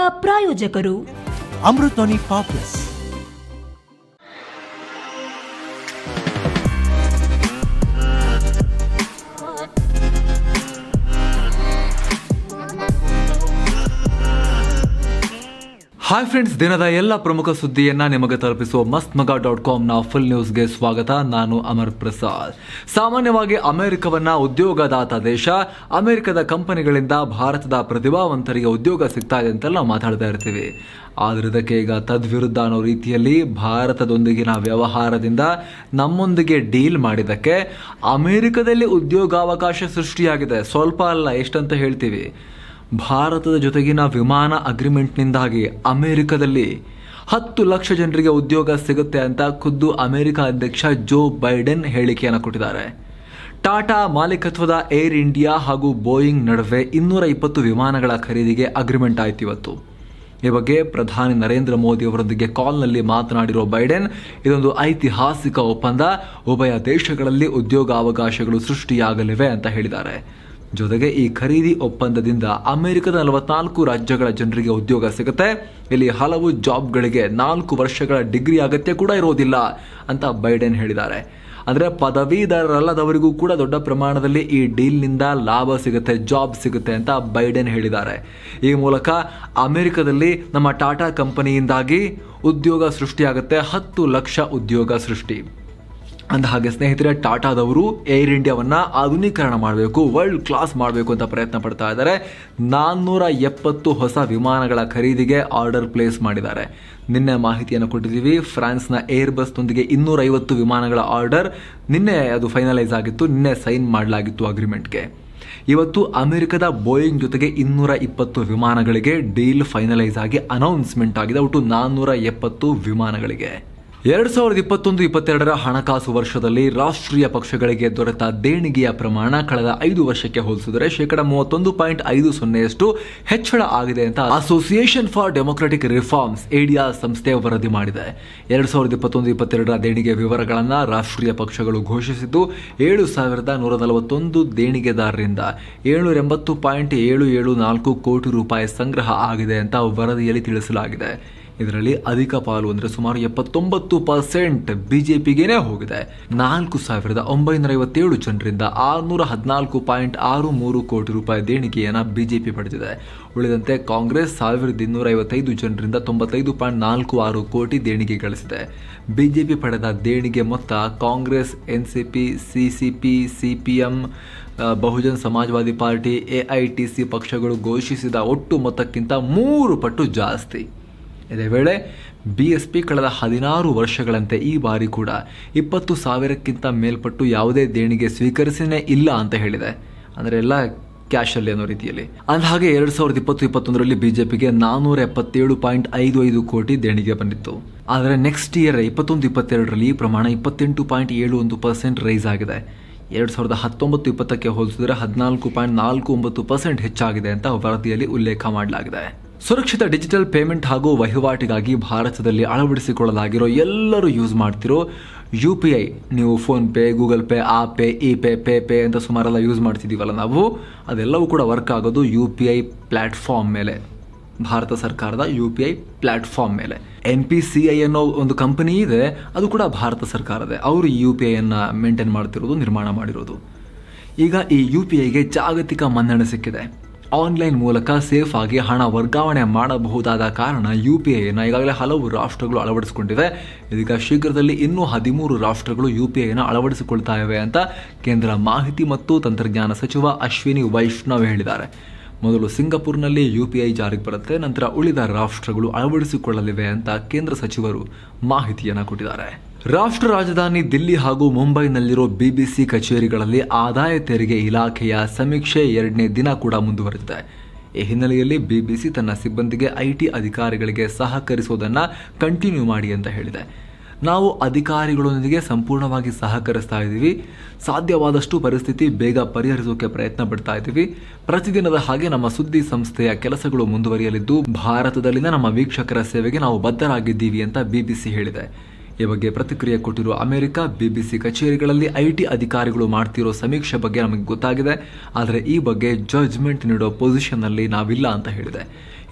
ಪ್ರಾಯೋಜಕರು ಅಮೃತೋನಿಕ್ ಪಾಪ್ಲಸ್. Hi friends, ದಿನದ ಎಲ್ಲ ಪ್ರಮುಖ ಸುದ್ದಿಯನ್ನ ನಿಮಗೆ ತಲುಪಿಸುವ mastmaga.comನ ಫುಲ್ ನ್ಯೂಸ್ಗೆ ಸ್ವಾಗತ. ನಾನು ಅಮರ್ ಪ್ರಸಾದ್. ಸಾಮಾನ್ಯವಾಗಿ ಅಮೆರಿಕವನ್ನ ಉದ್ಯೋಗದಾತ ದೇಶ. ಅಮೆರಿಕದ ಕಂಪನಿಗಳಿಂದ ಭಾರತದ ಪ್ರತಿಭಾವಂತರಿಗೆ ಉದ್ಯೋಗ ಸಿಗ್ತಾ ಇದೆ ಅಂತೆಲ್ಲ ಮಾತಾಡ್ತಾ ಇರ್ತೀವಿ. ಆದ್ರೆ ಇದಕ್ಕೆ ಈಗ ತದ್ವಿರುದ್ಧ ಅನ್ನೋ ರೀತಿಯಲ್ಲಿ ಭಾರತದೊಂದಿಗಿನ ವ್ಯವಹಾರದಿಂದ ನಮ್ಮೊಂದಿಗೆ ಡೀಲ್ ಮಾಡಿದ್ದಕ್ಕೆ ಅಮೆರಿಕದಲ್ಲಿ ಉದ್ಯೋಗಾವಕಾಶ ಸೃಷ್ಟಿಯಾಗಿದೆ. ಸ್ವಲ್ಪ ಅಲ್ಲ, ಎಷ್ಟಂತ ಹೇಳ್ತೀವಿ. ಭಾರತದ ಜೊತೆಗಿನ ವಿಮಾನ ಅಗ್ರಿಮೆಂಟ್ನಿಂದಾಗಿ ಅಮೆರಿಕದಲ್ಲಿ 10 ಲಕ್ಷ ಜನರಿಗೆ ಉದ್ಯೋಗ ಸಿಗುತ್ತೆ ಅಂತ ಖುದ್ದು ಅಮೆರಿಕ ಅಧ್ಯಕ್ಷ ಜೋ ಬೈಡೆನ್ ಹೇಳಿಕೆಯನ್ನು ಕೊಟ್ಟಿದ್ದಾರೆ. ಟಾಟಾ ಮಾಲೀಕತ್ವದ ಏರ್ ಇಂಡಿಯಾ ಹಾಗೂ ಬೋಯಿಂಗ್ ನಡುವೆ 220 ವಿಮಾನಗಳ ಖರೀದಿಗೆ ಅಗ್ರಿಮೆಂಟ್ ಆಯಿತು ಇವತ್ತು. ಈ ಬಗ್ಗೆ ಪ್ರಧಾನಿ ನರೇಂದ್ರ ಮೋದಿ ಅವರೊಂದಿಗೆ ಕಾಲ್ನಲ್ಲಿ ಮಾತನಾಡಿರೋ ಬೈಡೆನ್, ಇದೊಂದು ಐತಿಹಾಸಿಕ ಒಪ್ಪಂದ, ಉಭಯ ದೇಶಗಳಲ್ಲಿ ಉದ್ಯೋಗಾವಕಾಶಗಳು ಸೃಷ್ಟಿಯಾಗಲಿವೆ ಅಂತ ಹೇಳಿದ್ದಾರೆ. ಜೊತೆಗೆ ಈ ಖರೀದಿ ಒಪ್ಪಂದದಿಂದ ಅಮೆರಿಕದ 44 ರಾಜ್ಯಗಳ ಜನರಿಗೆ ಉದ್ಯೋಗ ಸಿಗುತ್ತೆ. ಇಲ್ಲಿ ಹಲವು ಜಾಬ್ಗಳಿಗೆ 4 ವರ್ಷಗಳ ಡಿಗ್ರಿ ಅಗತ್ಯ ಕೂಡ ಇರೋದಿಲ್ಲ ಅಂತ ಬೈಡೆನ್ ಹೇಳಿದ್ದಾರೆ. ಅಂದರೆ ಪದವೀಧರರಲ್ಲದವರಿಗೂ ಕೂಡ ದೊಡ್ಡ ಪ್ರಮಾಣದಲ್ಲಿ ಈ ಡೀಲ್ನಿಂದ ಲಾಭ ಸಿಗುತ್ತೆ, ಜಾಬ್ ಸಿಗುತ್ತೆ ಅಂತ ಬೈಡೆನ್ ಹೇಳಿದ್ದಾರೆ. ಈ ಮೂಲಕ ಅಮೆರಿಕದಲ್ಲಿ ನಮ್ಮ ಟಾಟಾ ಕಂಪನಿಯಿಂದಾಗಿ ಉದ್ಯೋಗ ಸೃಷ್ಟಿಯಾಗುತ್ತೆ, 10 ಲಕ್ಷ ಉದ್ಯೋಗ ಸೃಷ್ಟಿ. ಅಂದ ಹಾಗೆ ಸ್ನೇಹಿತರೆ, ಟಾಟಾದವರು ಏರ್ ಇಂಡಿಯಾವನ್ನ ಆಧುನೀಕರಣ ಮಾಡಬೇಕು, ವರ್ಲ್ಡ್ ಕ್ಲಾಸ್ ಮಾಡಬೇಕು ಅಂತ ಪ್ರಯತ್ನ ಪಡ್ತಾ ಇದ್ದಾರೆ. 470 ಹೊಸ ವಿಮಾನಗಳ ಖರೀದಿಗೆ ಆರ್ಡರ್ ಪ್ಲೇಸ್ ಮಾಡಿದ್ದಾರೆ. ನಿನ್ನೆ ಮಾಹಿತಿಯನ್ನು ಕೊಟ್ಟಿದ್ದೀವಿ. ಫ್ರಾನ್ಸ್ನ ಏರ್ ಬಸ್ನೊಂದಿಗೆ 250 ವಿಮಾನಗಳ ಆರ್ಡರ್ ನಿನ್ನೆ ಅದು ಫೈನಲೈಸ್ ಆಗಿತ್ತು, ನಿನ್ನೆ ಸೈನ್ ಮಾಡಲಾಗಿತ್ತು ಅಗ್ರಿಮೆಂಟ್ಗೆ. ಇವತ್ತು ಅಮೆರಿಕದ ಬೋಯಿಂಗ್ ಜೊತೆಗೆ 220 ವಿಮಾನಗಳಿಗೆ ಡೀಲ್ ಫೈನಲೈಸ್ ಆಗಿ ಅನೌನ್ಸ್ಮೆಂಟ್ ಆಗಿದೆ. ಒಟ್ಟು 470 ವಿಮಾನಗಳಿಗೆ. 2021-22 ಹಣಕಾಸು ವರ್ಷದಲ್ಲಿ ರಾಷ್ಟ್ರೀಯ ಪಕ್ಷಗಳಿಗೆ ದೊರೆತ ದೇಣಿಗೆಯ ಪ್ರಮಾಣ ಕಳೆದ 5 ವರ್ಷಕ್ಕೆ ಹೋಲಿಸಿದರೆ 31.50% ಹೆಚ್ಚಳ ಆಗಿದೆ ಅಂತ ಅಸೋಸಿಯೇಷನ್ ಫಾರ್ ಡೆಮೊಕ್ರಾಟಿಕ್ ರಿಫಾರ್ಮ್ಸ್ ಏಡಿಯಾ ಸಂಸ್ಥೆ ವರದಿ ಮಾಡಿದೆ. 2021-22 ದೇಣಿಗೆ ವಿವರಗಳನ್ನು ರಾಷ್ಟ್ರೀಯ ಪಕ್ಷಗಳು ಘೋಷಿಸಿದ್ದು 7,141 ದೇಣಿಗೆದಾರರಿಂದ 780.774 ಕೋಟಿ ರೂಪಾಯಿ ಸಂಗ್ರಹ ಆಗಿದೆ ಅಂತ ವರದಿಯಲ್ಲಿ ತಿಳಿಸಲಾಗಿದೆ. ಇದರಲ್ಲಿ ಅಧಿಕ ಪಾಲು ಅಂದರೆ ಸುಮಾರು 79% ಬಿಜೆಪಿಗೇನೆ ಹೋಗಿದೆ. 4,957 ಜನರಿಂದ 614.63 ಕೋಟಿ ರೂಪಾಯಿ ದೇಣಿಗೆಯನ್ನು ಬಿಜೆಪಿ ಪಡೆದಿದೆ. ಉಳಿದಂತೆ ಕಾಂಗ್ರೆಸ್ 1,255 ಜನರಿಂದ 95.46 ಕೋಟಿ ದೇಣಿಗೆ ಗಳಿಸಿದೆ. ಬಿಜೆಪಿ ಪಡೆದ ದೇಣಿಗೆ ಮೊತ್ತ Congress, NCP, CCP, CPM, Bahujan Samajwadi party, AITC ಪಕ್ಷಗಳು ಘೋಷಿಸಿದ ಒಟ್ಟು ಮೊತ್ತಕ್ಕಿಂತ 3 ಪಟ್ಟು ಜಾಸ್ತಿ. ಇದೇ ವೇಳೆ ಬಿಎಸ್ಪಿ ಕಳೆದ 16 ವರ್ಷಗಳಂತೆ ಈ ಬಾರಿ ಕೂಡ 20,000ಕ್ಕಿಂತ ಮೇಲ್ಪಟ್ಟು ಯಾವುದೇ ದೇಣಿಗೆ ಸ್ವೀಕರಿಸನೇ ಇಲ್ಲ ಅಂತ ಹೇಳಿದೆ. ಅಂದರೆ ಎಲ್ಲ ಕ್ಯಾಶಲ್ಲಿ ಅನ್ನೋ ರೀತಿಯಲ್ಲಿ. ಅಂದಹಾಗೆ 2020-21ರಲ್ಲಿ ಬಿಜೆಪಿಗೆ 477.55 ಕೋಟಿ ದೇಣಿಗೆ ಬಂದಿತ್ತು. ಆದರೆ ನೆಕ್ಸ್ಟ್ ಇಯರ್ 21-22ರಲ್ಲಿ ಈ ಪ್ರಮಾಣ 28.71% ರೈಸ್ ಆಗಿದೆ. 2019-20ಕ್ಕೆ ಹೋಲಿಸಿದರೆ 14.49% ಹೆಚ್ಚಾಗಿದೆ ಅಂತ ವರದಿಯಲ್ಲಿ ಉಲ್ಲೇಖ ಮಾಡಲಾಗಿದೆ. ಸುರಕ್ಷಿತ ಡಿಜಿಟಲ್ ಪೇಮೆಂಟ್ ಹಾಗೂ ವಹಿವಾಟಿಗಾಗಿ ಭಾರತದಲ್ಲಿ ಅಳವಡಿಸಿಕೊಳ್ಳಲಾಗಿರೋ ಎಲ್ಲರೂ ಯೂಸ್ ಮಾಡ್ತಿರೋ UPI, ನೀವು PhonePe, Google Pay, pay, pay ಅಂತ ಸುಮಾರೆಲ್ಲ ಯೂಸ್ ಮಾಡ್ತಿದ್ದೀವಲ್ಲ ನಾವು, ಅದೆಲ್ಲವೂ ಕೂಡ ವರ್ಕ್ ಆಗೋದು UPI ಪ್ಲಾಟ್ಫಾರ್ಮ್ ಮೇಲೆ, ಭಾರತ ಸರ್ಕಾರದ UPI ಪ್ಲಾಟ್ಫಾರ್ಮ್ ಮೇಲೆ. NPCI ಅನ್ನೋ ಒಂದು ಕಂಪನಿ ಇದೆ, ಅದು ಕೂಡ ಭಾರತ ಸರ್ಕಾರದೇ. ಅವರು ಈ UPI ಅನ್ನು ಮೇಂಟೈನ್ ಮಾಡ್ತಿರೋದು, ನಿರ್ಮಾಣ ಮಾಡಿರೋದು. ಈಗ ಈ UPIಗೆ ಜಾಗತಿಕ ಮನ್ನಣೆ ಸಿಕ್ಕಿದೆ. ಆನ್ಲೈನ್ ಮೂಲಕ ಸೇಫ್ ಆಗಿ ಹಣ ವರ್ಗಾವಣೆ ಮಾಡಬಹುದಾದ ಕಾರಣ UPIಯನ್ನು ಈಗಾಗಲೇ ಹಲವು ರಾಷ್ಟ್ರಗಳು ಅಳವಡಿಸಿಕೊಂಡಿವೆ. ಇದೀಗ ಶೀಘ್ರದಲ್ಲಿ ಇನ್ನೂ 13 ರಾಷ್ಟ್ರಗಳು UPIಯನ್ನು ಅಳವಡಿಸಿಕೊಳ್ತಾ ಇವೆ ಅಂತ ಕೇಂದ್ರ ಮಾಹಿತಿ ಮತ್ತು ತಂತ್ರಜ್ಞಾನ ಸಚಿವ ಅಶ್ವಿನಿ ವೈಷ್ಣವ್ ಹೇಳಿದ್ದಾರೆ. ಮೊದಲು ಸಿಂಗಪುರ್ನಲ್ಲಿ UPI ಜಾರಿಗೆ ಬರುತ್ತೆ, ನಂತರ ಉಳಿದ ರಾಷ್ಟ್ರಗಳು ಅಳವಡಿಸಿಕೊಳ್ಳಲಿವೆ ಅಂತ ಕೇಂದ್ರ ಸಚಿವರು ಮಾಹಿತಿಯನ್ನು ಕೊಟ್ಟಿದ್ದಾರೆ. ರಾಷ್ಟ್ರ ರಾಜಧಾನಿ ದಿಲ್ಲಿ ಹಾಗೂ ಮುಂಬೈನಲ್ಲಿರೋ BBC ಕಚೇರಿಗಳಲ್ಲಿ ಆದಾಯ ತೆರಿಗೆ ಇಲಾಖೆಯ ಸಮೀಕ್ಷೆ 2ನೇ ದಿನ ಕೂಡ ಮುಂದುವರೆದಿದೆ. ಈ ಹಿನ್ನೆಲೆಯಲ್ಲಿ BBC ತನ್ನ ಸಿಬ್ಬಂದಿಗೆ IT ಅಧಿಕಾರಿಗಳಿಗೆ ಸಹಕರಿಸೋದನ್ನು ಕಂಟಿನ್ಯೂ ಮಾಡಿ ಅಂತ ಹೇಳಿದೆ. ನಾವು ಅಧಿಕಾರಿಗಳೊಂದಿಗೆ ಸಂಪೂರ್ಣವಾಗಿ ಸಹಕರಿಸ್ತಾ ಇದ್ದೀವಿ, ಸಾಧ್ಯವಾದಷ್ಟು ಪರಿಸ್ಥಿತಿ ಬೇಗ ಪರಿಹರಿಸೋಕೆ ಪ್ರಯತ್ನ ಪಡ್ತಾ ಇದ್ದೀವಿ. ಪ್ರತಿದಿನದ ಹಾಗೆ ನಮ್ಮ ಸುದ್ದಿ ಸಂಸ್ಥೆಯ ಕೆಲಸಗಳು ಮುಂದುವರಿಯಲಿದ್ದು ಭಾರತದಲ್ಲಿನ ನಮ್ಮ ವೀಕ್ಷಕರ ಸೇವೆಗೆ ನಾವು ಬದ್ಧರಾಗಿದ್ದೀವಿ ಅಂತ BBC ಹೇಳಿದೆ. ಈ ಬಗ್ಗೆ ಪ್ರತಿಕ್ರಿಯೆ ಕೊಟ್ಟಿರುವ ಅಮೆರಿಕ, BBC ಕಚೇರಿಗಳಲ್ಲಿ IT ಅಧಿಕಾರಿಗಳು ಮಾಡ್ತಿರೋ ಸಮೀಕ್ಷೆ ಬಗ್ಗೆ ನಮಗೆ ಗೊತ್ತಾಗಿದೆ, ಆದರೆ ಈ ಬಗ್ಗೆ ಜಡ್ಜ್ಮೆಂಟ್ ನೀಡೋ ಪೊಸಿಷನ್ನಲ್ಲಿ ನಾವಿಲ್ಲ ಅಂತ ಹೇಳಿದೆ.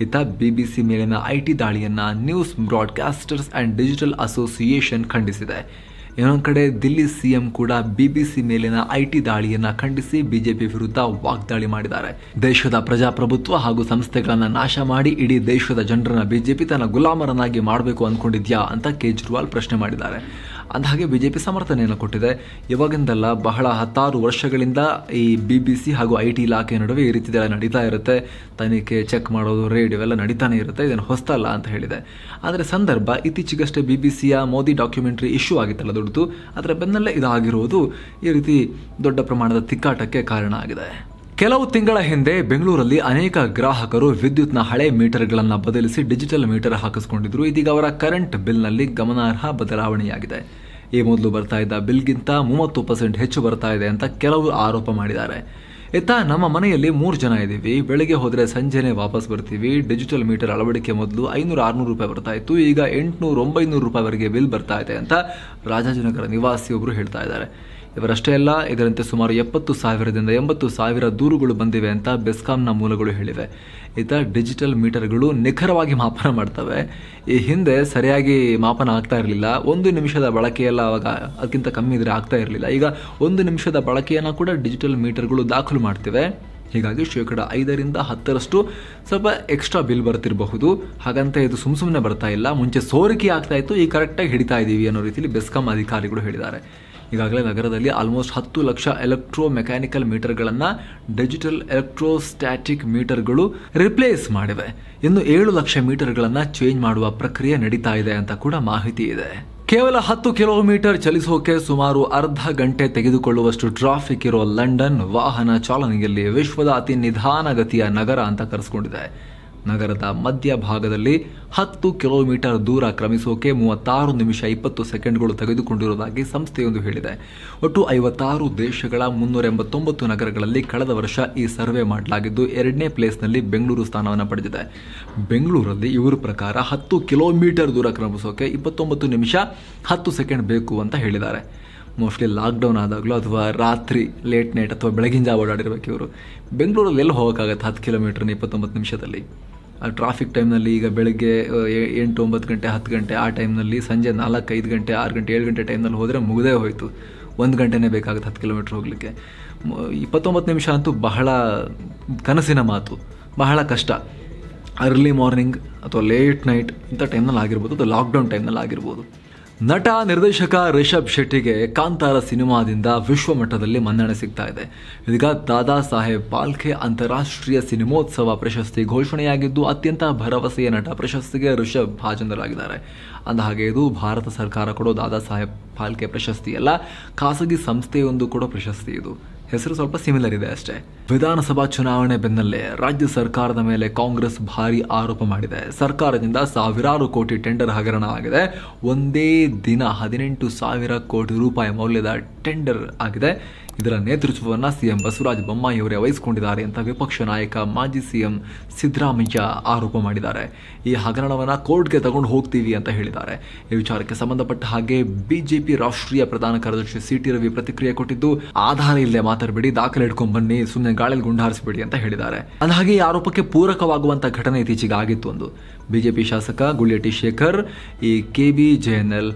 ಇತ್ತ ಬಿಬಿಸಿ ಮೇಲಿನ ಐಟಿ ದಾಳಿಯನ್ನ news broadcasters and digital association ಖಂಡಿಸಿದೆ. ಇನ್ನೊಂದು ಕಡೆ ದಿಲ್ಲಿ ಸಿಎಂ ಕೂಡ ಬಿಬಿಸಿ ಮೇಲಿನ ಐಟಿ ದಾಳಿಯನ್ನ ಖಂಡಿಸಿ ಬಿಜೆಪಿ ವಿರುದ್ಧ ವಾಗ್ದಾಳಿ ಮಾಡಿದ್ದಾರೆ. ದೇಶದ ಪ್ರಜಾಪ್ರಭುತ್ವ ಹಾಗೂ ಸಂಸ್ಥೆಗಳನ್ನ ನಾಶ ಮಾಡಿ ಇಡೀ ದೇಶದ ಜನರನ್ನ ಬಿಜೆಪಿ ತನ್ನ ಗುಲಾಮರನ್ನಾಗಿ ಮಾಡಬೇಕು ಅಂದ್ಕೊಂಡಿದ್ಯಾ ಅಂತ ಕೇಜ್ರಿವಾಲ್ ಪ್ರಶ್ನೆ ಮಾಡಿದ್ದಾರೆ. ಅಂದಹಾಗೆ ಬಿಜೆಪಿ ಸಮರ್ಥನೆಯನ್ನು ಕೊಟ್ಟಿದೆ. ಇವಾಗಿಂದಲ್ಲ, ಬಹಳ 10 ವರ್ಷಗಳಿಂದ ಈ ಬಿಬಿಸಿ ಹಾಗೂ ಐಟಿ ಇಲಾಖೆ ನಡುವೆ ಈ ರೀತಿ ನಡೀತಾ ಇರುತ್ತೆ. ತನಿಖೆ, ಚೆಕ್ ಮಾಡೋದು, ರೇಡ್ ಇವೆಲ್ಲ ನಡೀತಾನೆ ಇರುತ್ತೆ, ಇದನ್ನು ಹೊಸ್ತಲ್ಲ ಅಂತ ಹೇಳಿದೆ. ಆದರೆ ಸಂದರ್ಭ ಇತ್ತೀಚೆಗಷ್ಟೇ ಬಿಬಿಸಿಯ ಮೋದಿ ಡಾಕ್ಯುಮೆಂಟರಿ ಇಶ್ಯೂ ಆಗಿತ್ತಲ್ಲ ದೊಡ್ಡದು, ಅದರ ಬೆನ್ನಲ್ಲೇ ಇದಾಗಿರುವುದು ಈ ರೀತಿ ದೊಡ್ಡ ಪ್ರಮಾಣದ ತಿಕ್ಕಾಟಕ್ಕೆ ಕಾರಣ ಆಗಿದೆ. ಕೆಲವು ತಿಂಗಳ ಹಿಂದೆ ಬೆಂಗಳೂರಲ್ಲಿ ಅನೇಕ ಗ್ರಾಹಕರು ವಿದ್ಯುತ್ನ ಹಳೆ ಮೀಟರ್ಗಳನ್ನು ಬದಲಿಸಿ ಡಿಜಿಟಲ್ ಮೀಟರ್ ಹಾಕಿಸಿಕೊಂಡಿದ್ರು. ಇದೀಗ ಅವರ ಕರೆಂಟ್ ಬಿಲ್ನಲ್ಲಿ ಗಮನಾರ್ಹ ಬದಲಾವಣೆಯಾಗಿದೆ. ಈ ಮೊದಲು ಬರ್ತಾ ಇದ್ದ ಬಿಲ್ಗಿಂತ 30% ಹೆಚ್ಚು ಬರ್ತಾ ಇದೆ ಅಂತ ಕೆಲವರು ಆರೋಪ ಮಾಡಿದ್ದಾರೆ. ಇತ್ತ ನಮ್ಮ ಮನೆಯಲ್ಲಿ 3 ಜನ ಇದ್ದೀವಿ, ಬೆಳಗ್ಗೆ ಹೋದರೆ ಸಂಜೆನೆ ವಾಪಸ್ ಬರ್ತೀವಿ. ಡಿಜಿಟಲ್ ಮೀಟರ್ ಅಳವಡಿಕೆ ಮೊದಲು 500-600 ರೂಪಾಯಿ ಬರ್ತಾ ಇತ್ತು, ಈಗ 800-900 ರೂಪಾಯಿವರೆಗೆ ಬಿಲ್ ಬರ್ತಾ ಇದೆ ಅಂತ ರಾಜಾಜಿನಗರ ನಿವಾಸಿಯೊಬ್ಬರು ಹೇಳ್ತಾ ಇದ್ದಾರೆ. ಇವರಷ್ಟೇ ಅಲ್ಲ, ಇದರಂತೆ ಸುಮಾರು 70,000ದಿಂದ 80,000 ದೂರುಗಳು ಬಂದಿವೆ ಅಂತ ಬೆಸ್ಕಾಂನ ಮೂಲಗಳು ಹೇಳಿವೆ. ಇತ್ತ ಡಿಜಿಟಲ್ ಮೀಟರ್ಗಳು ನಿಖರವಾಗಿ ಮಾಪನ ಮಾಡ್ತವೆ. ಈ ಹಿಂದೆ ಸರಿಯಾಗಿ ಮಾಪನ ಆಗ್ತಾ ಇರಲಿಲ್ಲ. 1 ನಿಮಿಷದ ಬಳಕೆಯೆಲ್ಲ ಅವಾಗ ಅದಕ್ಕಿಂತ ಕಮ್ಮಿ ಇದ್ರೆ ಆಗ್ತಾ ಇರಲಿಲ್ಲ. ಈಗ 1 ನಿಮಿಷದ ಬಳಕೆಯನ್ನು ಕೂಡ ಡಿಜಿಟಲ್ ಮೀಟರ್ಗಳು ದಾಖಲು ಮಾಡ್ತಿವೆ. ಹೀಗಾಗಿ 5% 10% ಸ್ವಲ್ಪ ಎಕ್ಸ್ಟ್ರಾ ಬಿಲ್ ಬರ್ತಿರಬಹುದು. ಹಾಗಂತ ಇದು ಸುಮ್ಮನೆ ಬರ್ತಾ ಇಲ್ಲ. ಮುಂಚೆ ಸೋರಿಕೆ ಆಗ್ತಾ ಇತ್ತು, ಈಗ ಕರೆಕ್ಟಾಗಿ ಹಿಡಿತಾ ಇದ್ದೀವಿ ಅನ್ನೋ ರೀತಿಯಲ್ಲಿ ಬೆಸ್ಕಾಂ ಅಧಿಕಾರಿಗಳು ಹೇಳಿದ್ದಾರೆ. ಈಗಾಗಲೇ ನಗರದಲ್ಲಿ ಆಲ್ಮೋಸ್ಟ್ 10 ಲಕ್ಷ ಎಲೆಕ್ಟ್ರೋ ಮೆಕ್ಯಾನಿಕಲ್ ಮೀಟರ್ಗಳನ್ನು ಡಿಜಿಟಲ್ ಎಲೆಕ್ಟ್ರೋಸ್ಟ್ಯಾಟಿಕ್ ಮೀಟರ್ಗಳು ರಿಪ್ಲೇಸ್ ಮಾಡಿವೆ. ಇನ್ನು 7 ಲಕ್ಷ ಮೀಟರ್ಗಳನ್ನು ಚೇಂಜ್ ಮಾಡುವ ಪ್ರಕ್ರಿಯೆ ನಡೀತಾ ಇದೆ ಅಂತ ಕೂಡ ಮಾಹಿತಿ ಇದೆ. ಕೇವಲ 10 ಕಿಲೋಮೀಟರ್ ಚಲಿಸೋಕೆ ಸುಮಾರು ಅರ್ಧ ಗಂಟೆ ತೆಗೆದುಕೊಳ್ಳುವಷ್ಟು ಟ್ರಾಫಿಕ್ ಇರೋ ಲಂಡನ್ ವಾಹನ ಚಾಲನೆಯಲ್ಲಿ ವಿಶ್ವದ ಅತಿ ನಿಧಾನಗತಿಯ ನಗರ ಅಂತ ಕರೆಸಿಕೊಂಡಿದೆ. ನಗರದ ಮಧ್ಯ ಭಾಗದಲ್ಲಿ 10 ಕಿಲೋಮೀಟರ್ ದೂರ ಕ್ರಮಿಸೋಕೆ 36 ನಿಮಿಷ 20 ಸೆಕೆಂಡ್ಗಳು ತೆಗೆದುಕೊಂಡಿರುವುದಾಗಿ ಸಂಸ್ಥೆಯೊಂದು ಹೇಳಿದೆ. ಒಟ್ಟು 56 ದೇಶಗಳ 389 ನಗರಗಳಲ್ಲಿ ಕಳೆದ ವರ್ಷ ಈ ಸರ್ವೆ ಮಾಡಲಾಗಿದ್ದು 2ನೇ ಪ್ಲೇಸ್ನಲ್ಲಿ ಬೆಂಗಳೂರು ಸ್ಥಾನವನ್ನು ಪಡೆದಿದೆ. ಬೆಂಗಳೂರಲ್ಲಿ ಇವರ ಪ್ರಕಾರ 10 ಕಿಲೋಮೀಟರ್ ದೂರ ಕ್ರಮಿಸೋಕೆ 29 ನಿಮಿಷ 10 ಸೆಕೆಂಡ್ ಬೇಕು ಅಂತ ಹೇಳಿದ್ದಾರೆ. ಮೋಸ್ಟ್ಲಿ ಲಾಕ್ಡೌನ್ ಆದಾಗಲೂ ಅಥವಾ ರಾತ್ರಿ ಲೇಟ್ ನೈಟ್ ಅಥವಾ ಬೆಳಗಿನ ಜಾವ ಓಡಾಡಿರ್ಬೇಕು ಇವರು. ಬೆಂಗಳೂರಲ್ಲಿ ಎಲ್ಲ ಹೋಗೋಕ್ಕಾಗತ್ತೆ 10 ಕಿಲೋಮೀಟರ್ನ 29 ನಿಮಿಷದಲ್ಲಿ. ಆ ಟ್ರಾಫಿಕ್ ಟೈಮ್ನಲ್ಲಿ ಈಗ ಬೆಳಗ್ಗೆ 8-9 ಗಂಟೆ 10 ಗಂಟೆ ಆ ಟೈಮ್ನಲ್ಲಿ, ಸಂಜೆ 4-5 ಗಂಟೆ 6 ಗಂಟೆ 7 ಗಂಟೆ ಟೈಮ್ನಲ್ಲಿ ಹೋದರೆ ಮುಗಿದೇ ಹೋಯಿತು. 1 ಗಂಟೆನೇ ಬೇಕಾಗುತ್ತೆ 10 ಕಿಲೋಮೀಟರ್ ಹೋಗಲಿಕ್ಕೆ. 29 ನಿಮಿಷ ಅಂತೂ ಬಹಳ ಕನಸಿನ ಮಾತು, ಬಹಳ ಕಷ್ಟ. ಅರ್ಲಿ ಮಾರ್ನಿಂಗ್ ಅಥವಾ ಲೇಟ್ ನೈಟ್ ಇಂಥ ಟೈಮ್ನಲ್ಲಿ ಆಗಿರ್ಬೋದು, ಅಥವಾ ಲಾಕ್ಡೌನ್ ಟೈಮ್ನಲ್ಲಿ ಆಗಿರ್ಬೋದು. ನಟ ನಿರ್ದೇಶಕ ರಿಷಬ್ ಶೆಟ್ಟಿಗೆ ಕಾಂತಾರ ಸಿನಿಮಾದಿಂದ ವಿಶ್ವ ಮಟ್ಟದಲ್ಲಿ ಮನ್ನಣೆ ಸಿಗ್ತಾ ಇದೆ. ಇದೀಗ ದಾದಾ ಸಾಹೇಬ್ ಫಾಲ್ಕೆ ಅಂತಾರಾಷ್ಟ್ರೀಯ ಸಿನಿಮೋತ್ಸವ ಪ್ರಶಸ್ತಿ ಘೋಷಣೆಯಾಗಿದ್ದು ಅತ್ಯಂತ ಭರವಸೆಯ ನಟ ಪ್ರಶಸ್ತಿಗೆ ರಿಷಬ್ ಭಾಜನರಾಗಿದ್ದಾರೆ. ಅಂದಹಾಗೆ ಇದು ಭಾರತ ಸರ್ಕಾರ ಕೊಡೋ ದಾದಾ ಸಾಹೇಬ್ ಫಾಲ್ಕೆ ಪ್ರಶಸ್ತಿ ಅಲ್ಲ, ಖಾಸಗಿ ಸಂಸ್ಥೆಯೊಂದು ಕೊಡೋ ಪ್ರಶಸ್ತಿ. ಇದು ಹೆಸರು ಸ್ವಲ್ಪ ಸಿಮಿಲರ್ ಇದೆ ಅಷ್ಟೇ. ವಿಧಾನಸಭಾ ಚುನಾವಣೆ ಬೆನ್ನಲ್ಲೇ ರಾಜ್ಯ ಸರ್ಕಾರದ ಮೇಲೆ ಕಾಂಗ್ರೆಸ್ ಭಾರಿ ಆರೋಪ ಮಾಡಿದೆ. ಸರ್ಕಾರದಿಂದ ಸಾವಿರಾರು ಕೋಟಿ ಟೆಂಡರ್ ಹಗರಣ ಆಗಿದೆ. ಒಂದೇ ದಿನ 18,000 ಕೋಟಿ ರೂಪಾಯಿ ಮೌಲ್ಯದ ಟೆಂಡರ್ ಆಗಿದೆ. ಇದರ ನೇತೃತ್ವವನ್ನು ಸಿಎಂ ಬಸವರಾಜ ಬೊಮ್ಮಾಯಿ ಅವರೇ ವಹಿಸಿಕೊಂಡಿದ್ದಾರೆ ಅಂತ ವಿಪಕ್ಷ ನಾಯಕ ಮಾಜಿ ಸಿಎಂ ಸಿದ್ದರಾಮಯ್ಯ ಆರೋಪ ಮಾಡಿದ್ದಾರೆ. ಈ ಹಗರಣವನ್ನು ಕೋರ್ಟ್ಗೆ ತಗೊಂಡು ಹೋಗ್ತೀವಿ ಅಂತ ಹೇಳಿದ್ದಾರೆ. ಈ ವಿಚಾರಕ್ಕೆ ಸಂಬಂಧಪಟ್ಟ ಹಾಗೆ ಬಿಜೆಪಿ ರಾಷ್ಟ್ರೀಯ ಪ್ರಧಾನ ಕಾರ್ಯದರ್ಶಿ ಸಿಟಿ ರವಿ ಪ್ರತಿಕ್ರಿಯೆ ಕೊಟ್ಟಿದ್ದು, ಆಧಾರ ಇಲ್ಲದೆ ಮಾತಾಡಬೇಡಿ, ದಾಖಲೆ ಇಟ್ಕೊಂಡ್ ಬನ್ನಿ, ಸುಮ್ಮನೆ ಗಾಳಿಯಲ್ಲಿ ಗುಂಡಾರಿಸಬೇಡಿ ಅಂತ ಹೇಳಿದ್ದಾರೆ. ಅಂದಹಾಗೆ ಈ ಆರೋಪಕ್ಕೆ ಪೂರಕವಾಗುವಂತಹ ಘಟನೆ ಇತ್ತೀಚೆಗೆ ಆಗಿತ್ತು. ಒಂದು ಬಿಜೆಪಿ ಶಾಸಕ ಗುಳ್ಳೆಟಿ ಶೇಖರ್ ಈ KBJNL,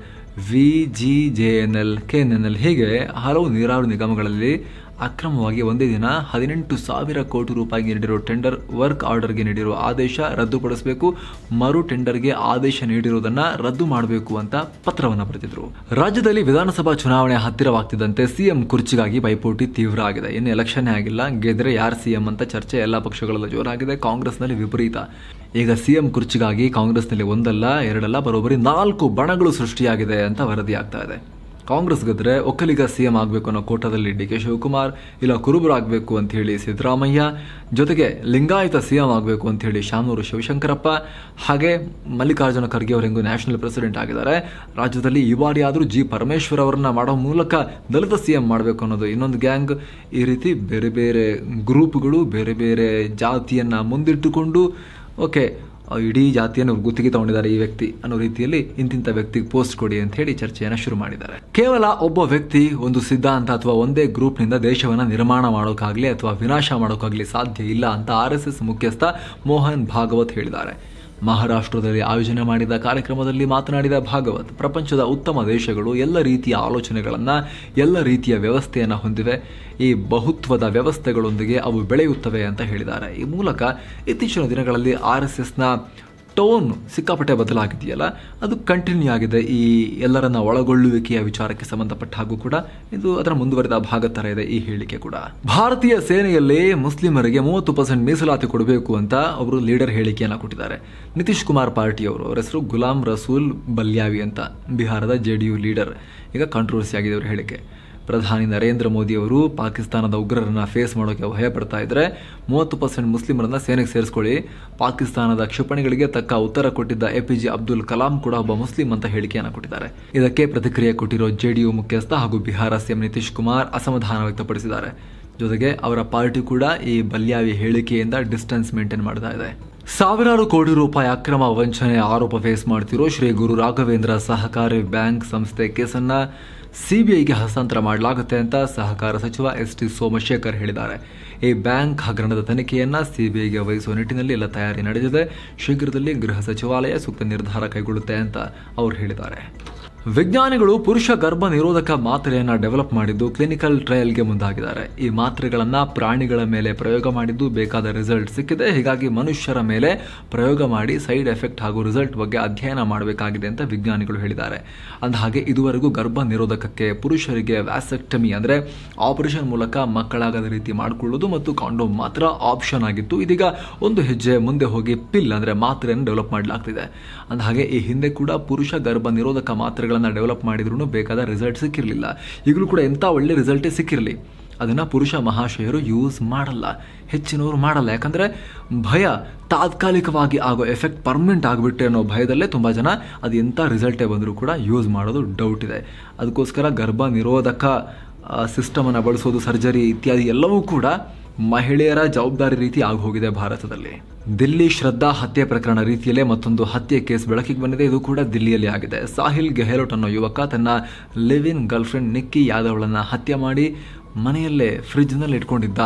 VGJNL, KNNL ಹೀಗೆ ಹಲವು ನೀರಾವರಿ ನಿಗಮಗಳಲ್ಲಿ ಅಕ್ರಮವಾಗಿ ಒಂದೇ ದಿನ 18,000 ಕೋಟಿ ರೂಪಾಯಿಗೆ ನೀಡಿರೋ ಟೆಂಡರ್ ವರ್ಕ್ ಆರ್ಡರ್ಗೆ ನೀಡಿರೋ ಆದೇಶ ರದ್ದುಪಡಿಸಬೇಕು, ಮರು ಟೆಂಡರ್ಗೆ ಆದೇಶ ನೀಡಿರುವುದನ್ನು ರದ್ದು ಮಾಡಬೇಕು ಅಂತ ಪತ್ರವನ್ನು ಬರೆದಿದ್ರು. ರಾಜ್ಯದಲ್ಲಿ ವಿಧಾನಸಭಾ ಚುನಾವಣೆ ಹತ್ತಿರವಾಗ್ತಿದ್ದಂತೆ ಸಿಎಂ ಕುರ್ಚಿಗಾಗಿ ಪೈಪೋಟಿ ತೀವ್ರ ಆಗಿದೆ. ಇನ್ನು ಎಲೆಕ್ಷನ್ ಆಗಿಲ್ಲ, ಗೆದ್ರೆ ಯಾರು ಸಿಎಂ ಅಂತ ಚರ್ಚೆ ಎಲ್ಲ ಪಕ್ಷಗಳಲ್ಲೂ ಜೋರಾಗಿದೆ. ಕಾಂಗ್ರೆಸ್ನಲ್ಲಿ ವಿಪರೀತ. ಈಗ ಸಿಎಂ ಕುರ್ಚಿಗಾಗಿ ಕಾಂಗ್ರೆಸ್ನಲ್ಲಿ 1 2 ಅಲ್ಲ, ಬರೋಬ್ಬರಿ 4 ಬಣಗಳು ಸೃಷ್ಟಿಯಾಗಿದೆ ಅಂತ ವರದಿ ಆಗ್ತಾ ಇದೆ. ಕಾಂಗ್ರೆಸ್ ಗೆದ್ರೆ ಒಕ್ಕಲಿಗ ಸಿಎಂ ಆಗಬೇಕು ಅನ್ನೋ ಕೋಟದಲ್ಲಿ DK ಶಿವಕುಮಾರ್, ಇಲ್ಲ ಕುರುಬರಾಗಬೇಕು ಅಂತ ಹೇಳಿ ಸಿದ್ದರಾಮಯ್ಯ, ಜೊತೆಗೆ ಲಿಂಗಾಯತ ಸಿಎಂ ಆಗಬೇಕು ಅಂತ ಹೇಳಿ ಶಾಮನೂರು ಶಿವಶಂಕರಪ್ಪ, ಹಾಗೆ ಮಲ್ಲಿಕಾರ್ಜುನ ಖರ್ಗೆ ಅವರು ಹೆಂಗೂ ನ್ಯಾಷನಲ್ ಪ್ರೆಸಿಡೆಂಟ್ ಆಗಿದ್ದಾರೆ. ರಾಜ್ಯದಲ್ಲಿ ಈ ಬಾರಿ ಆದರೂ G ಪರಮೇಶ್ವರ್ ಅವರನ್ನ ಮಾಡೋ ಮೂಲಕ ದಲಿತ ಸಿಎಂ ಮಾಡಬೇಕು ಅನ್ನೋದು ಇನ್ನೊಂದು ಗ್ಯಾಂಗ್. ಈ ರೀತಿ ಬೇರೆ ಬೇರೆ ಗ್ರೂಪ್ಗಳು ಬೇರೆ ಬೇರೆ ಜಾತಿಯನ್ನ ಮುಂದಿಟ್ಟುಕೊಂಡು ಇಡೀ ಜಾತಿಯನ್ನು ಗುತ್ತಿಗೆ ತಗೊಂಡಿದ್ದಾರೆ ಈ ವ್ಯಕ್ತಿ ಅನ್ನೋ ರೀತಿಯಲ್ಲಿ ಇಂತಿಂಥ ವ್ಯಕ್ತಿಗೆ ಪೋಸ್ಟ್ ಕೊಡಿ ಅಂತ ಹೇಳಿ ಚರ್ಚೆಯನ್ನು ಶುರು ಮಾಡಿದ್ದಾರೆ. ಕೇವಲ ಒಬ್ಬ ವ್ಯಕ್ತಿ, ಒಂದು ಸಿದ್ಧಾಂತ ಅಥವಾ ಒಂದೇ ಗ್ರೂಪ್ನಿಂದ ದೇಶವನ್ನು ನಿರ್ಮಾಣ ಮಾಡೋಕ್ಕಾಗಲಿ ಅಥವಾ ವಿನಾಶ ಮಾಡೋಕ್ಕಾಗಲಿ ಸಾಧ್ಯ ಇಲ್ಲ ಅಂತ RSS ಮುಖ್ಯಸ್ಥ ಮೋಹನ್ ಭಾಗವತ್ ಹೇಳಿದ್ದಾರೆ. ಮಹಾರಾಷ್ಟ್ರದಲ್ಲಿ ಆಯೋಜನೆ ಮಾಡಿದ ಕಾರ್ಯಕ್ರಮದಲ್ಲಿ ಮಾತನಾಡಿದ ಭಾಗವತ್, ಪ್ರಪಂಚದ ಉತ್ತಮ ದೇಶಗಳು ಎಲ್ಲ ರೀತಿಯ ಆಲೋಚನೆಗಳನ್ನು, ಎಲ್ಲ ರೀತಿಯ ವ್ಯವಸ್ಥೆಯನ್ನು ಹೊಂದಿವೆ. ಈ ಬಹುತ್ವದ ವ್ಯವಸ್ಥೆಗಳೊಂದಿಗೆ ಅವು ಬೆಳೆಯುತ್ತವೆ ಅಂತ ಹೇಳಿದ್ದಾರೆ. ಈ ಮೂಲಕ ಇತ್ತೀಚಿನ ದಿನಗಳಲ್ಲಿ RSSನ ಟೋನ್ ಸಿಕ್ಕಾಪಟ್ಟೆ ಬದಲಾಗಿದೆಯಲ್ಲ, ಅದು ಕಂಟಿನ್ಯೂ ಆಗಿದೆ. ಈ ಎಲ್ಲರನ್ನ ಒಳಗೊಳ್ಳುವಿಕೆಯ ವಿಚಾರಕ್ಕೆ ಸಂಬಂಧಪಟ್ಟ ಹಾಗೂ ಕೂಡ ಇದು ಅದರ ಮುಂದುವರೆದ ಭಾಗ ತರ ಇದೆ ಈ ಹೇಳಿಕೆ ಕೂಡ. ಭಾರತೀಯ ಸೇನೆಯಲ್ಲಿ ಮುಸ್ಲಿಮರಿಗೆ 30% ಮೀಸಲಾತಿ ಕೊಡಬೇಕು ಅಂತ ಅವರು ಲೀಡರ್ ಹೇಳಿಕೆಯನ್ನು ಕೊಟ್ಟಿದ್ದಾರೆ. ನಿತೀಶ್ ಕುಮಾರ್ ಪಾರ್ಟಿಯವರು, ಅವರ ಹೆಸರು ಗುಲಾಂ ರಸೂಲ್ ಬಲ್ಯಾವಿ ಅಂತ, ಬಿಹಾರದ JDU ಲೀಡರ್. ಈಗ ಕಾಂಟ್ರವರ್ಸಿ ಆಗಿದೆ ಅವರ ಹೇಳಿಕೆ. ಪ್ರಧಾನಿ ನರೇಂದ್ರ ಮೋದಿ ಅವರು ಪಾಕಿಸ್ತಾನದ ಉಗ್ರರನ್ನ ಫೇಸ್ ಮಾಡೋಕೆ ಭಯ ಪಡ್ತಾ ಇದ್ರೆ 30% ಮುಸ್ಲಿಮರನ್ನ ಸೇನೆಗೆ ಸೇರಿಸ್ಕೊಳ್ಳಿ, ಪಾಕಿಸ್ತಾನದ ಕ್ಷಿಪಣಿಗಳಿಗೆ ತಕ್ಕ ಉತ್ತರ ಕೊಟ್ಟಿದ್ದ APJ ಅಬ್ದುಲ್ ಕಲಾಂ ಕೂಡ ಒಬ್ಬ ಮುಸ್ಲಿಂ ಅಂತ ಹೇಳಿಕೆಯನ್ನು ಕೊಟ್ಟಿದ್ದಾರೆ. ಇದಕ್ಕೆ ಪ್ರತಿಕ್ರಿಯೆ ಕೊಟ್ಟಿರೋ JDU ಮುಖ್ಯಸ್ಥ ಹಾಗೂ ಬಿಹಾರ CM ನಿತೀಶ್ ಕುಮಾರ್ ಅಸಮಾಧಾನ ವ್ಯಕ್ತಪಡಿಸಿದ್ದಾರೆ. ಜೊತೆಗೆ ಅವರ ಪಾರ್ಟಿ ಕೂಡ ಈ ಬಲ್ಯಾವಿ ಹೇಳಿಕೆಯಿಂದ ಡಿಸ್ಟೆನ್ಸ್ ಮೇಂಟೈನ್ ಮಾಡ್ತಾ ಇದೆ. ಸಾವಿರಾರು ಕೋಟಿ ರೂಪಾಯಿ ಅಕ್ರಮ ವಂಚನೆ ಆರೋಪ ಫೇಸ್ ಮಾಡ್ತಿರೋ ಶ್ರೀ ಗುರು ರಾಘವೇಂದ್ರ ಸಹಕಾರಿ ಬ್ಯಾಂಕ್ ಸಂಸ್ಥೆ ಕೇಸನ್ನ CBIಗೆ ಹಸ್ತಾಂತರ ಮಾಡಲಾಗುತ್ತೆ ಅಂತ ಸಹಕಾರ ಸಚಿವ ST ಸೋಮಶೇಖರ್ ಹೇಳಿದ್ದಾರೆ. ಈ ಬ್ಯಾಂಕ್ ಹಗರಣದ ತನಿಖೆಯನ್ನ CBIಗೆ ವಹಿಸುವ ನಿಟ್ಟಿನಲ್ಲಿ ಎಲ್ಲ ತಯಾರಿ ನಡೆದಿದೆ. ಶೀಘ್ರದಲ್ಲಿ ಗೃಹ ಸಚಿವಾಲಯ ಸೂಕ್ತ ನಿರ್ಧಾರ ಕೈಗೊಳ್ಳುತ್ತೆ ಅಂತ ಅವರು ಹೇಳಿದ್ದಾರೆ. ವಿಜ್ಞಾನಿಗಳು ಪುರುಷ ಗರ್ಭ ನಿರೋಧಕ ಮಾತ್ರೆಯನ್ನು ಡೆವಲಪ್ ಮಾಡಿದ್ದು ಕ್ಲಿನಿಕಲ್ ಟ್ರಯಲ್ಗೆ ಮುಂದಾಗಿದ್ದಾರೆ. ಈ ಮಾತ್ರೆಗಳನ್ನು ಪ್ರಾಣಿಗಳ ಮೇಲೆ ಪ್ರಯೋಗ ಮಾಡಿದ್ದು ಬೇಕಾದ ರಿಸಲ್ಟ್ ಸಿಕ್ಕಿದೆ. ಹೀಗಾಗಿ ಮನುಷ್ಯರ ಮೇಲೆ ಪ್ರಯೋಗ ಮಾಡಿ ಸೈಡ್ ಎಫೆಕ್ಟ್ ಹಾಗೂ ರಿಸಲ್ಟ್ ಬಗ್ಗೆ ಅಧ್ಯಯನ ಮಾಡಬೇಕಾಗಿದೆ ಅಂತ ವಿಜ್ಞಾನಿಗಳು ಹೇಳಿದ್ದಾರೆ. ಅಂದಹಾಗೆ ಇದುವರೆಗೂ ಗರ್ಭ ನಿರೋಧಕಕ್ಕೆ ಪುರುಷರಿಗೆ ವ್ಯಾಸೆಕ್ಟಮಿ ಅಂದರೆ ಆಪರೇಷನ್ ಮೂಲಕ ಮಕ್ಕಳಾಗದ ರೀತಿ ಮಾಡಿಕೊಳ್ಳುವುದು ಮತ್ತು ಕಾಂಡೋಮ್ ಮಾತ್ರ ಆಪ್ಷನ್ ಆಗಿತ್ತು. ಇದೀಗ ಒಂದು ಹೆಜ್ಜೆ ಮುಂದೆ ಹೋಗಿ ಪಿಲ್ ಅಂದರೆ ಮಾತ್ರೆಯನ್ನು ಡೆವಲಪ್ ಮಾಡಲಾಗ್ತಿದೆ. ಅಂದಹಾಗೆ ಈ ಹಿಂದೆ ಕೂಡ ಪುರುಷ ಗರ್ಭ ನಿರೋಧಕ ಮಾತ್ರೆಗಳನ್ನು ಡೆವಲಪ್ ಮಾಡಿದ್ರು ಬೇಕಾದ ರಿಸಲ್ಟ್ ಸಿಕ್ಕಿರಲಿಲ್ಲ. ಈಗಲೂ ಕೂಡ ಎಂಥ ಒಳ್ಳೆ ರಿಸಲ್ಟೇ ಸಿಕ್ಕಿರಲಿ, ಅದನ್ನು ಪುರುಷ ಮಹಾಶಯರು ಯೂಸ್ ಮಾಡಲ್ಲ, ಹೆಚ್ಚಿನವರು ಮಾಡಲ್ಲ. ಯಾಕಂದರೆ ಭಯ, ತಾತ್ಕಾಲಿಕವಾಗಿ ಆಗೋ ಎಫೆಕ್ಟ್ ಪರ್ಮನೆಂಟ್ ಆಗಿಬಿಟ್ಟೆ ಅನ್ನೋ ಭಯದಲ್ಲೇ ತುಂಬ ಜನ ಅದು ಎಂಥ ರಿಸಲ್ಟೇ ಬಂದರೂ ಕೂಡ ಯೂಸ್ ಮಾಡೋದು ಡೌಟ್ ಇದೆ. ಅದಕ್ಕೋಸ್ಕರ ಗರ್ಭ ನಿರೋಧಕ ಸಿಸ್ಟಮನ್ನು ಬಳಸೋದು, ಸರ್ಜರಿ ಇತ್ಯಾದಿ ಎಲ್ಲವೂ ಕೂಡ ಮಹಿಳೆಯರ ಜವಾಬ್ದಾರಿ ರೀತಿ ಆಗಿ ಹೋಗಿದೆ ಭಾರತದಲ್ಲಿ. ದಿಲ್ಲಿ ಶ್ರದ್ಧಾ ಹತ್ಯೆ ಪ್ರಕರಣ ರೀತಿಯಲ್ಲೇ ಮತ್ತೊಂದು ಹತ್ಯೆ ಕೇಸ್ ಬೆಳಕಿಗೆ ಬಂದಿದೆ. ಇದು ಕೂಡ ದಿಲ್ಲಿಯಲ್ಲಿ ಆಗಿದೆ. ಸಾಹಿಲ್ ಗೆಹ್ಲೋಟ್ ಅನ್ನೋ ಯುವಕ ತನ್ನ live in girlfriend Nikki ಯಾದವ್ಳನ್ನ ಹತ್ಯೆ ಮಾಡಿ ಮನೆಯಲ್ಲೇ ಫ್ರಿಡ್ಜ್ನಲ್ಲಿ ಇಟ್ಕೊಂಡಿದ್ದ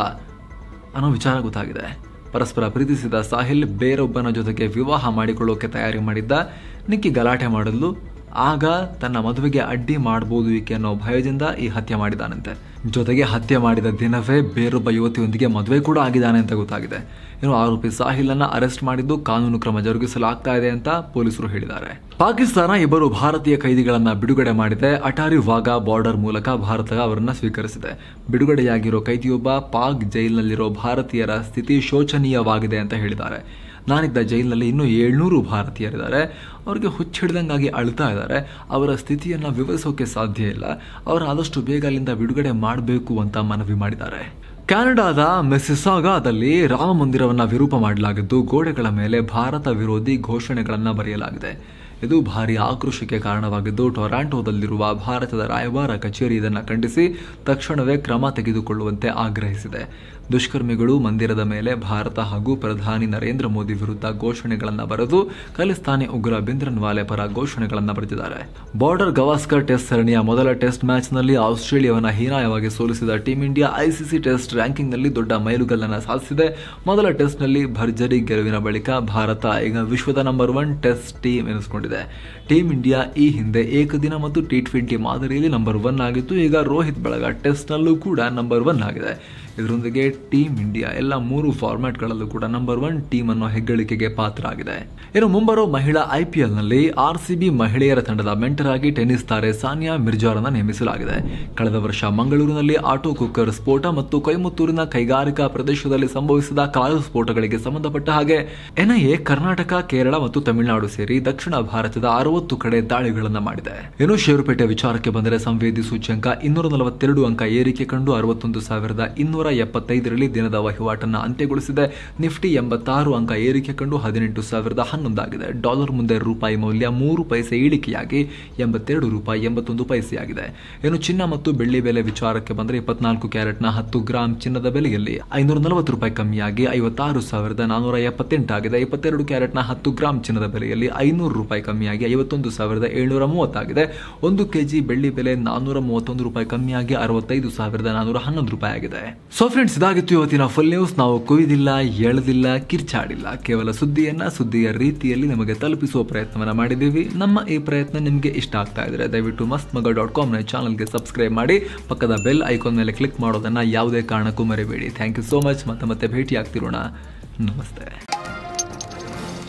ಅನ್ನೋ ವಿಚಾರ ಗೊತ್ತಾಗಿದೆ. ಪರಸ್ಪರ ಪ್ರೀತಿಸಿದ ಸಾಹಿಲ್ ಬೇರೊಬ್ಬನ ಜೊತೆಗೆ ವಿವಾಹ ಮಾಡಿಕೊಳ್ಳೋಕೆ ತಯಾರಿ ಮಾಡಿದ್ದ. ನಿಕ್ಕಿ ಗಲಾಟೆ ಮಾಡಲು ಆಗ ತನ್ನ ಮದುವೆಗೆ ಅಡ್ಡಿ ಮಾಡಬಹುದು ಈಕೆ ಅನ್ನೋ ಭಯದಿಂದ ಈ ಹತ್ಯೆ ಮಾಡಿದಾನಂತೆ. ಜೊತೆಗೆ ಹತ್ಯೆ ಮಾಡಿದ ದಿನವೇ ಬೇರೊಬ್ಬ ಯುವತಿಯೊಂದಿಗೆ ಮದುವೆ ಕೂಡ ಆಗಿದ್ದಾನೆ ಅಂತ ಗೊತ್ತಾಗಿದೆ. ಇನ್ನು ಆರೋಪಿ ಸಾಹಿಲನ್ನ ಅರೆಸ್ಟ್ ಮಾಡಿದ್ದು ಕಾನೂನು ಕ್ರಮ ಜರುಗಿಸಲಾಗ್ತಾ ಇದೆ ಅಂತ ಪೊಲೀಸರು ಹೇಳಿದ್ದಾರೆ. ಪಾಕಿಸ್ತಾನ 2 ಭಾರತೀಯ ಕೈದಿಗಳನ್ನ ಬಿಡುಗಡೆ ಮಾಡಿದೆ. ಅಟಾರಿ ವಾಘಾ ಬಾರ್ಡರ್ ಮೂಲಕ ಭಾರತ ಅವರನ್ನ ಸ್ವೀಕರಿಸಿದೆ. ಬಿಡುಗಡೆಯಾಗಿರೋ ಕೈದಿಯೊಬ್ಬ ಪಾಕ್ ಜೈಲಿನಲ್ಲಿರೋ ಭಾರತೀಯರ ಸ್ಥಿತಿ ಶೋಚನೀಯವಾಗಿದೆ ಅಂತ ಹೇಳಿದ್ದಾರೆ. ನಾನಿದ್ದ ಜೈಲಿನಲ್ಲಿ ಇನ್ನೂ 700 ಭಾರತೀಯರಿದ್ದಾರೆ. ಅವರಿಗೆ ಹುಚ್ಚಿಡ್ದಂಗಾಗಿ ಅಳ್ತಾ ಇದ್ದಾರೆ. ಅವರ ಸ್ಥಿತಿಯನ್ನು ವಿವರಿಸೋಕೆ ಸಾಧ್ಯ ಇಲ್ಲ. ಅವರ ಆದಷ್ಟು ಬೇಗ ಅಲ್ಲಿಂದ ಬಿಡುಗಡೆ ಮಾಡಬೇಕು ಅಂತ ಮನವಿ ಮಾಡಿದ್ದಾರೆ. ಕೆನಡಾದ ಮಿಸ್ಸಿಸಾಗಾದಲ್ಲಿ ರಾಮ ಮಂದಿರವನ್ನು ವಿರೂಪ ಮಾಡಲಾಗಿದ್ದು ಗೋಡೆಗಳ ಮೇಲೆ ಭಾರತ ವಿರೋಧಿ ಘೋಷಣೆಗಳನ್ನು ಬರೆಯಲಾಗಿದೆ. ಇದು ಭಾರಿ ಆಕ್ರೋಶಕ್ಕೆ ಕಾರಣವಾಗಿದ್ದು ಟೊರಾಂಟೊದಲ್ಲಿರುವ ಭಾರತದ ರಾಯಭಾರ ಕಚೇರಿ ಇದನ್ನು ಖಂಡಿಸಿ ತಕ್ಷಣವೇ ಕ್ರಮ ತೆಗೆದುಕೊಳ್ಳುವಂತೆ ಆಗ್ರಹಿಸಿದೆ. ದುಷ್ಕರ್ಮಿಗಳು ಮಂದಿರದ ಮೇಲೆ ಭಾರತ ಹಾಗೂ ಪ್ರಧಾನಿ ನರೇಂದ್ರ ಮೋದಿ ವಿರುದ್ಧ ಘೋಷಣೆಗಳನ್ನು ಬರೆದು ಖಲಿಸ್ತಾನಿ ಉಗ್ರ ಬಿಂದ್ರನ್ವಾಲೆ ಪರ ಘೋಷಣೆಗಳನ್ನು ಬರೆದಿದ್ದಾರೆ. ಬಾರ್ಡರ್ ಗವಾಸ್ಕರ್ ಟೆಸ್ಟ್ ಸರಣಿಯ ಮೊದಲ ಟೆಸ್ಟ್ ಮ್ಯಾಚ್ನಲ್ಲಿ ಆಸ್ಟ್ರೇಲಿಯಾವನ್ನು ಹೀನಾಯವಾಗಿ ಸೋಲಿಸಿದ ಟೀಂ ಇಂಡಿಯಾ ICC ಟೆಸ್ಟ್ ರ್ಯಾಂಕಿಂಗ್ನಲ್ಲಿ ದೊಡ್ಡ ಮೈಲುಗಲ್ಲನ್ನು ಸಾಧಿಸಿದೆ. ಮೊದಲ ಟೆಸ್ಟ್ನಲ್ಲಿ ಭರ್ಜರಿ ಗೆಲುವಿನ ಬಳಿಕ ಭಾರತ ಈಗ ವಿಶ್ವದ ನಂಬರ್ 1 ಟೆಸ್ಟ್ ಟೀಮ್ ಎನಿಸಿಕೊಂಡಿದೆ. ಟೀಂ ಇಂಡಿಯಾ ಈ ಹಿಂದೆ ಏಕದಿನ ಮತ್ತು T20 ಮಾದರಿಯಲ್ಲಿ ನಂಬರ್ 1 ಆಗಿತ್ತು. ಈಗ ರೋಹಿತ್ ಬಳಗ ಟೆಸ್ಟ್ನಲ್ಲೂ ಕೂಡ ನಂಬರ್ 1 ಆಗಿದೆ. ಇದರೊಂದಿಗೆ ಟೀಂ ಇಂಡಿಯಾ ಎಲ್ಲ 3 ಫಾರ್ಮ್ಯಾಟ್ಗಳಲ್ಲೂ ಕೂಡ ನಂಬರ್ 1 ಟೀಮ್ ಅನ್ನೋ ಹೆಗ್ಗಳಿಕೆಗೆ ಪಾತ್ರ ಆಗಿದೆ. ಇನ್ನು ಮುಂಬರೋ ಮಹಿಳಾ IPLನಲ್ಲಿ RCB ಮಹಿಳೆಯರ ತಂಡದ ಮೆಂಟರ್ ಆಗಿ ಟೆನ್ನಿಸ್ ತಾರೆ ಸಾನಿಯಾ ಮಿರ್ಜಾರನ್ನು ನೇಮಿಸಲಾಗಿದೆ. ಕಳೆದ ವರ್ಷ ಮಂಗಳೂರಿನಲ್ಲಿ ಆಟೋ ಕುಕ್ಕರ್ ಸ್ಫೋಟ ಮತ್ತು ಕೊಯಮತ್ತೂರಿನ ಕೈಗಾರಿಕಾ ಪ್ರದೇಶದಲ್ಲಿ ಸಂಭವಿಸಿದ ಕಾರು ಸ್ಫೋಟಗಳಿಗೆ ಸಂಬಂಧಪಟ್ಟ ಹಾಗೆ NIA ಕರ್ನಾಟಕ, ಕೇರಳ ಮತ್ತು ತಮಿಳುನಾಡು ಸೇರಿ ದಕ್ಷಿಣ ಭಾರತದ 60 ಕಡೆ ದಾಳಿಗಳನ್ನು ಮಾಡಿದೆ. ಇನ್ನು ಷೇರುಪೇಟೆ ವಿಚಾರಕ್ಕೆ ಬಂದರೆ ಸಂವೇದಿ ಸೂಚ್ಯಂಕ 242 ಅಂಕ ಏರಿಕೆ ಕಂಡು 61,220 175ರಲ್ಲಿ ದಿನದ ವಹಿವಾಟನ್ನು ಅಂತ್ಯಗೊಳಿಸಿದೆ. ನಿಫ್ಟಿ 86 ಅಂಕ ಏರಿಕೆ ಕಂಡು 18,011 ಆಗಿದೆ. ಡಾಲರ್ ಮುಂದೆ ರೂಪಾಯಿ ಮೌಲ್ಯ 3 ಪೈಸೆ ಇಳಿಕೆಯಾಗಿ 82 ರೂಪಾಯಿ 81 ಪೈಸೆಯಾಗಿದೆ. ಇನ್ನು ಚಿನ್ನ ಮತ್ತು ಬೆಳ್ಳಿ ಬೆಲೆ ವಿಚಾರಕ್ಕೆ ಬಂದರೆ 24 ಕ್ಯಾರೆಟ್ನ 10 ಗ್ರಾಂ ಚಿನ್ನದ ಬೆಲೆಯಲ್ಲಿ 540 ರೂಪಾಯಿ ಕಮ್ಮಿಯಾಗಿ 56,478 ಆಗಿದೆ. 22 ಕ್ಯಾರೆಟ್ನ 10 ಗ್ರಾಂ ಚಿನ್ನದ ಬೆಲೆಯಲ್ಲಿ 500 ರೂಪಾಯಿ ಕಮ್ಮಿಯಾಗಿ 51,730 ಆಗಿದೆ. 1 ಕೆಜಿ ಬೆಳ್ಳಿ ಬೆಲೆ 431 ರೂಪಾಯಿ ಕಮ್ಮಿಯಾಗಿ 65,411 ರೂಪಾಯಿ ಆಗಿದೆ. ಸೊ ಫ್ರೆಂಡ್ಸ್, ಇದಾಗಿತ್ತು ಇವತ್ತಿನ ಫುಲ್ ನ್ಯೂಸ್. ನಾವು ಕೊಯ್ದಿಲ್ಲ, ಎಳೆದಿಲ್ಲ, ಕಿರ್ಚಾಡಿಲ್ಲ, ಕೇವಲ ಸುದ್ದಿಯ ರೀತಿಯಲ್ಲಿ ನಿಮಗೆ ತಲುಪಿಸುವ ಪ್ರಯತ್ನವನ್ನ ಮಾಡಿದ್ದೀವಿ. ನಮ್ಮ ಈ ಪ್ರಯತ್ನ ನಿಮಗೆ ಇಷ್ಟ ಆಗ್ತಾ ಇದ್ರೆ ದಯವಿಟ್ಟು mastmagga.com ಚಾನಲ್ಗೆ ಸಬ್ಸ್ಕ್ರೈಬ್ ಮಾಡಿ, ಪಕ್ಕದ ಬೆಲ್ ಐಕಾನ್ ಮೇಲೆ ಕ್ಲಿಕ್ ಮಾಡೋದನ್ನ ಯಾವುದೇ ಕಾರಣಕ್ಕೂ ಮರಿಬೇಡಿ. Thank you so much. ಮತ್ತೆ ಭೇಟಿ ಆಗ್ತಿರೋಣ. ನಮಸ್ತೆ.